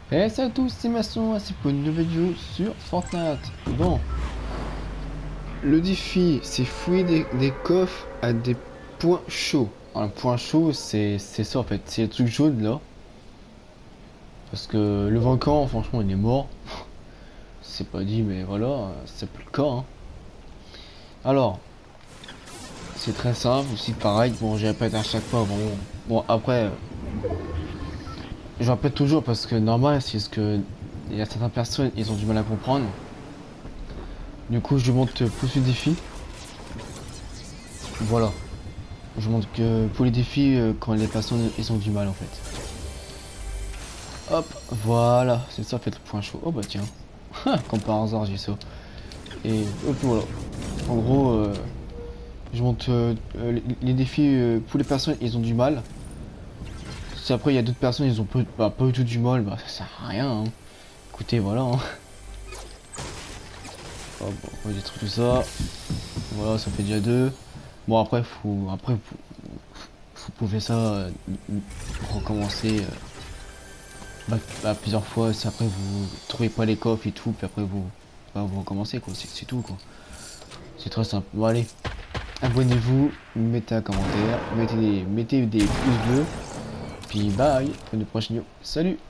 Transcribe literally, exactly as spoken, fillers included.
Et salut à tous, c'est Masson, c'est pour une nouvelle vidéo sur Fortnite. Bon, le défi, c'est fouiller des, des coffres à des points chauds. Un point chaud, c'est c'est ça en fait, c'est le truc jaune là. Parce que le volcan, franchement, il est mort. C'est pas dit, mais voilà, c'est plus le cas. Hein. Alors, c'est très simple, aussi pareil. Bon, je répète à chaque fois. Bon, bon après, je répète toujours parce que normal, c'est ce que il y a certaines personnes, ils ont du mal à comprendre. Du coup, je monte plus le défi. Voilà. Je montre que pour les défis, euh, quand les personnes ils ont du mal en fait. Hop, voilà, c'est ça, fait le point chaud. Oh bah tiens, comme par hasard j'ai ça. Et hop voilà. En gros, euh, je montre euh, euh, les, les défis euh, pour les personnes ils ont du mal. Si après il y a d'autres personnes ils ont peu, bah, pas du tout du mal, bah ça sert à rien. Hein. Écoutez, voilà. Hein. Hop, on va détruire tout ça. Voilà, ça fait déjà deux. Bon après faut après faut, faut prouver ça, euh, recommencer. Euh, Bah, bah, plusieurs fois, si après vous trouvez pas les coffres et tout, puis après vous, bah, vous recommencez quoi, c'est tout quoi. C'est très simple. Bon allez, abonnez-vous, mettez un commentaire, mettez des, mettez des pouces bleus, puis bye, pour une prochaine vidéo. Salut!